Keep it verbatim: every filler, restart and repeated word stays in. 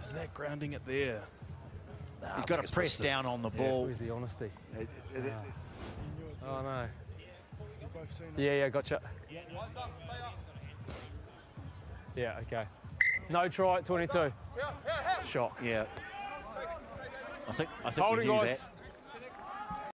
Is that grounding it there? Nah, He's got to press down on the ball. Yeah, where's the honesty? It, it, it, oh, no. Yeah, yeah, gotcha. Yeah, okay. No try at twenty-two. Shock. Yeah. I think, I think Holding, we knew guys. that.